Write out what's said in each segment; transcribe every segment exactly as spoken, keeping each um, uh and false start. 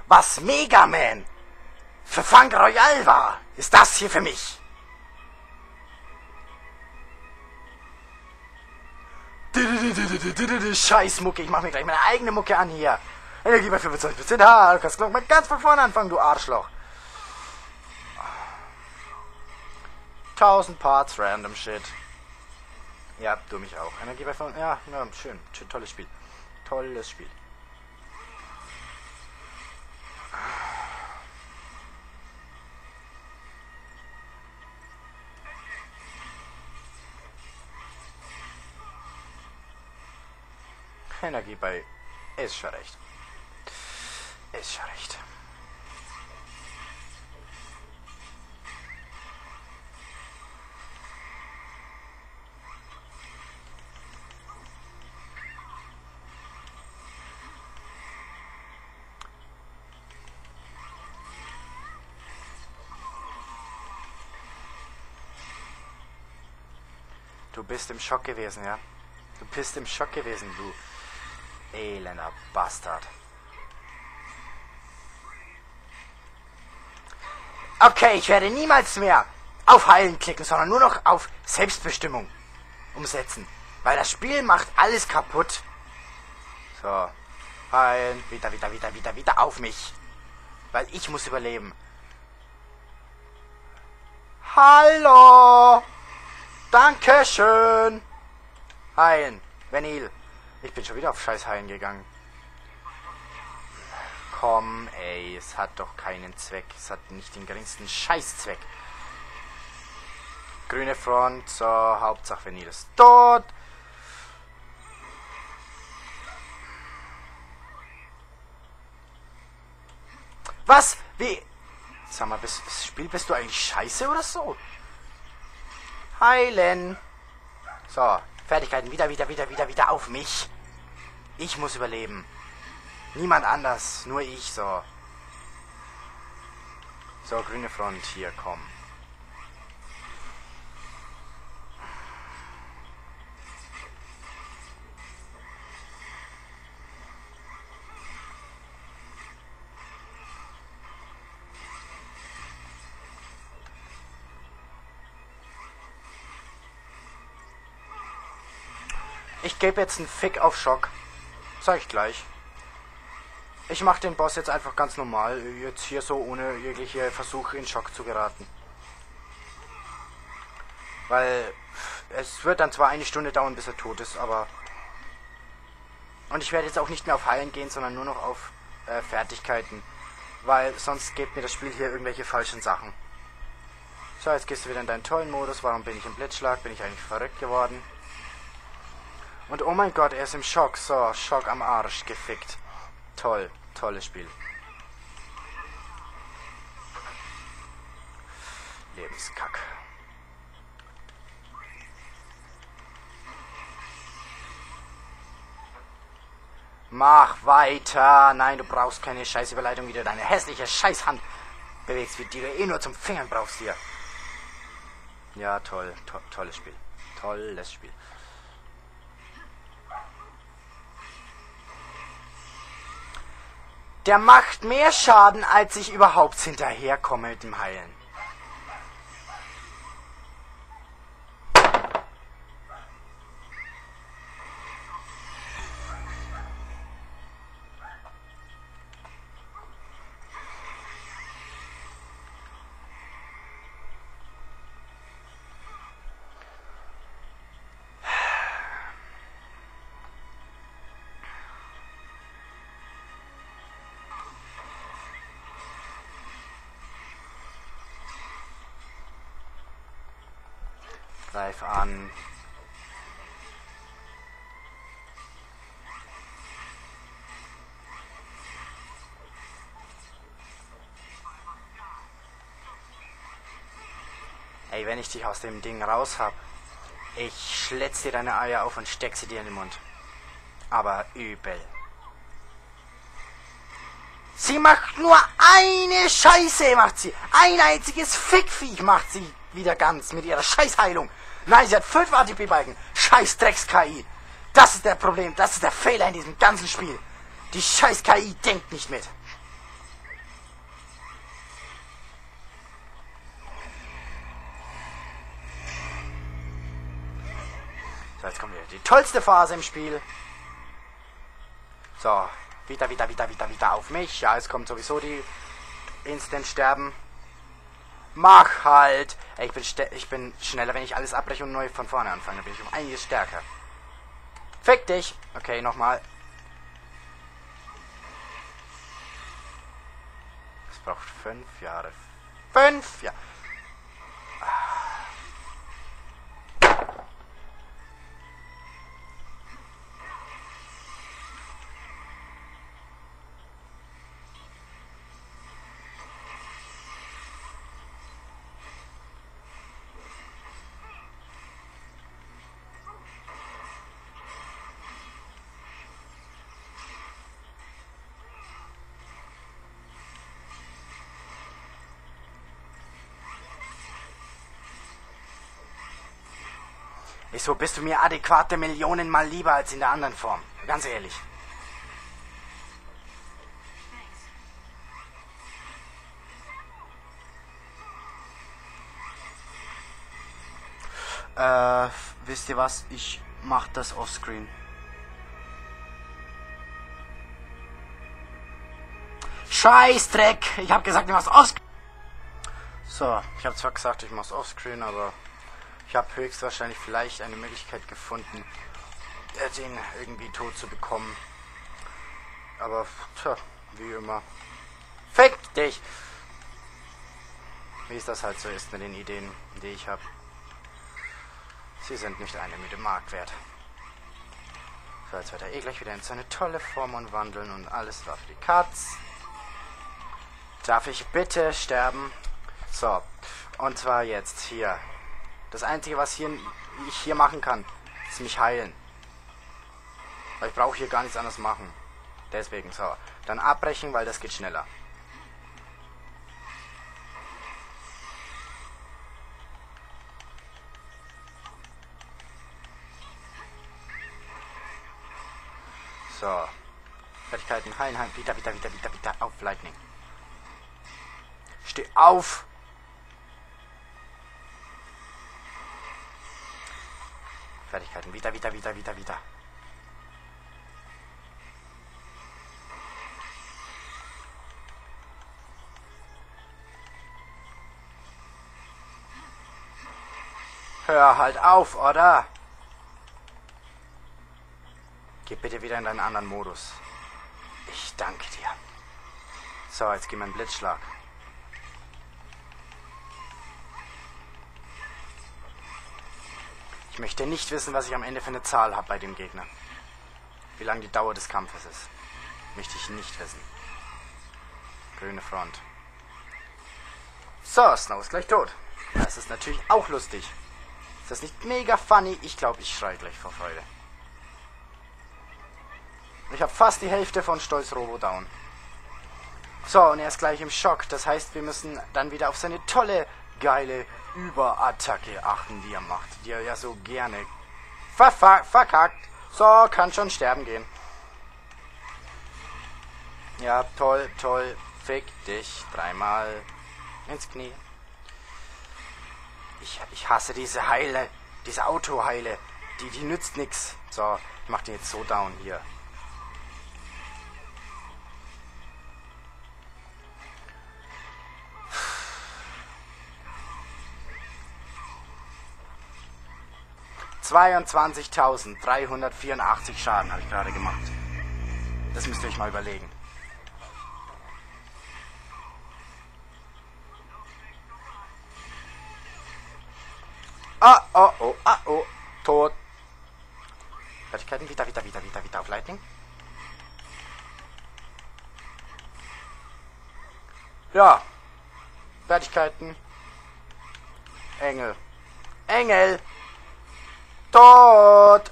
Was Mega Man für Funk Royal war, ist das hier für mich. Scheiß Mucke, ich mach mir gleich meine eigene Mucke an hier. Energie bei fünfundzwanzig Prozent. Ha, du kannst mal ganz von vorne anfangen, du Arschloch. tausend Parts Random Shit. Ja, du mich auch. Energie bei fünf. Ja, ja, schön. schön. Tolles Spiel. Tolles Spiel. Energie bei. Ist schon recht. Ist schon recht. Du bist im Schock gewesen, ja? Du bist im Schock gewesen, du elender Bastard. Okay, ich werde niemals mehr auf Heilen klicken, sondern nur noch auf Selbstbestimmung umsetzen. Weil das Spiel macht alles kaputt. So. Heilen. Wieder, wieder, wieder, wieder, wieder auf mich. Weil ich muss überleben. Hallo! Dankeschön! Heilen. Vanille. Ich bin schon wieder auf scheiß Heilen gegangen. Komm, ey, es hat doch keinen Zweck. Es hat nicht den geringsten Scheißzweck. Grüne Front, so, Hauptsache Vanille ist tot. Was? Wie? Sag mal, bist, das Spiel, bist du eigentlich scheiße oder so? Heilen. So, Fertigkeiten. Wieder, wieder, wieder, wieder, wieder auf mich. Ich muss überleben. Niemand anders. Nur ich, so. So, grüne Front. Hier, komm. Ich gebe jetzt einen Fick auf Schock. Sag ich gleich. Ich mache den Boss jetzt einfach ganz normal. Jetzt hier so ohne jegliche Versuche in Schock zu geraten. Weil es wird dann zwar eine Stunde dauern, bis er tot ist, aber... Und ich werde jetzt auch nicht mehr auf Heilen gehen, sondern nur noch auf äh, Fertigkeiten. Weil sonst gibt mir das Spiel hier irgendwelche falschen Sachen. So, jetzt gehst du wieder in deinen tollen Modus. Warum bin ich im Blitzschlag? Bin ich eigentlich verrückt geworden? Und oh mein Gott, er ist im Schock. So, Schock am Arsch. Gefickt. Toll. Tolles Spiel. Lebenskack. Mach weiter. Nein, du brauchst keine Scheißüberleitung, wie du deine hässliche Scheißhand bewegst, wie die du eh nur zum Fingern brauchst hier. Ja, toll. To tolles Spiel. Tolles Spiel. Der macht mehr Schaden, als ich überhaupt hinterherkomme mit dem Heilen. Greif an. Ey, wenn ich dich aus dem Ding raus hab, ich schlitz dir deine Eier auf und steck sie dir in den Mund. Aber übel. Sie macht nur eine Scheiße, macht sie. Ein einziges Fickviech macht sie wieder ganz mit ihrer Scheißheilung. Nein, sie hat fünf A T P-Balken. Scheiß Drecks-K I. Das ist der Problem, das ist der Fehler in diesem ganzen Spiel. Die Scheiß-K I denkt nicht mit. So, jetzt kommt wieder die tollste Phase im Spiel. So, wieder, wieder, wieder, wieder, wieder auf mich. Ja, es kommt sowieso die Instant-Sterben. Mach halt! Ey, ich bin, ich bin schneller, wenn ich alles abbreche und neu von vorne anfange. Dann bin ich um einiges stärker. Fick dich! Okay, nochmal. Es braucht fünf Jahre. Fünf Jahre! Wieso bist du mir adäquate Millionen mal lieber als in der anderen Form? Ganz ehrlich. Äh, wisst ihr was? Ich mach das offscreen. Scheißdreck! Ich hab gesagt, ich mach's offscreen. So, ich habe zwar gesagt, ich mach's offscreen, aber ich habe höchstwahrscheinlich vielleicht eine Möglichkeit gefunden, den irgendwie tot zu bekommen. Aber, tja, wie immer. Fick dich! Wie es das halt so ist mit den Ideen, die ich habe. Sie sind nicht eine müde Mark wert. So, jetzt wird er eh gleich wieder in seine tolle Form umwandeln und alles war für die Katz. Darf ich bitte sterben? So, und zwar jetzt hier. Das Einzige, was hier, ich hier machen kann, ist mich heilen. Weil ich brauche hier gar nichts anderes machen. Deswegen, so. Dann abbrechen, weil das geht schneller. So. Fertigkeiten, heilen, heilen. Wieder, wieder, wieder, wieder, wieder. Auf, Lightning. Steh auf! Fertigkeiten. Wieder, wieder, wieder, wieder, wieder. Hör halt auf, oder? Geh bitte wieder in deinen anderen Modus. Ich danke dir. So, jetzt gehen wir in Blitzschlag. Ich möchte nicht wissen, was ich am Ende für eine Zahl habe bei dem Gegner. Wie lange die Dauer des Kampfes ist. Möchte ich nicht wissen. Grüne Front. So, Snow ist gleich tot. Das ist natürlich auch lustig. Ist das nicht mega funny? Ich glaube, ich schreie gleich vor Freude. Ich habe fast die Hälfte von Stolz Robo down. So, und er ist gleich im Schock. Das heißt, wir müssen dann wieder auf seine tolle, geile Überattacke achten, die er macht. Die er ja so gerne ver ver verkackt. So, kann schon sterben gehen. Ja, toll, toll. Fick dich. Dreimal ins Knie. Ich, ich hasse diese Heile. Diese Autoheile. Die, die nützt nix. So, ich mach den jetzt so down hier. zweiundzwanzigtausenddreihundertvierundachtzig Schaden habe ich gerade gemacht. Das müsst ihr euch mal überlegen. Ah, oh, oh, ah, oh. Tot. Fertigkeiten. Wieder, wieder, wieder, wieder, wieder auf Lightning. Ja. Fertigkeiten. Engel. Engel. Tot!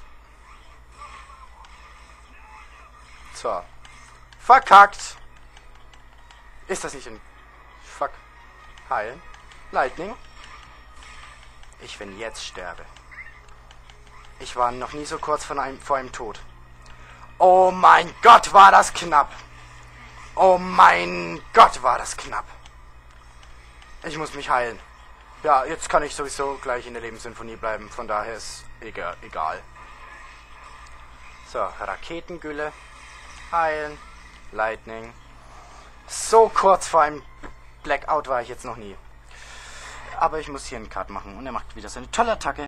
So. Verkackt! Ist das nicht ein... Fuck. Heilen. Lightning. Ich, wenn jetzt sterbe. Ich war noch nie so kurz von einem, vor einem Tod. Oh mein Gott, war das knapp! Oh mein Gott, war das knapp! Ich muss mich heilen. Ja, jetzt kann ich sowieso gleich in der Lebenssinfonie bleiben, von daher ist egal. egal. So, Raketengülle. Heilen. Lightning. So kurz vor einem Blackout war ich jetzt noch nie. Aber ich muss hier einen Cut machen und er macht wieder seine tolle Attacke.